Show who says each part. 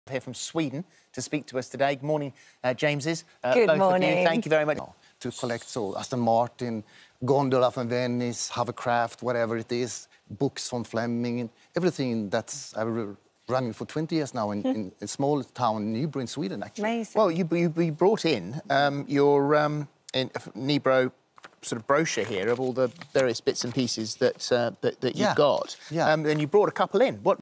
Speaker 1: Here from Sweden to speak to us today. Good morning, Jameses.
Speaker 2: Good
Speaker 1: both
Speaker 2: morning.
Speaker 1: Of you. Thank you very much.
Speaker 3: To collect Aston Martin, gondola from Venice, hovercraft, whatever it is, books from Fleming, everything that's running for 20 years now in a small town, Nybro in Sweden, actually.
Speaker 2: Amazing.
Speaker 1: Well, you brought in your Nybro sort of brochure here of all the various bits and pieces that you've got.
Speaker 3: Yeah.
Speaker 1: And you brought a couple in. What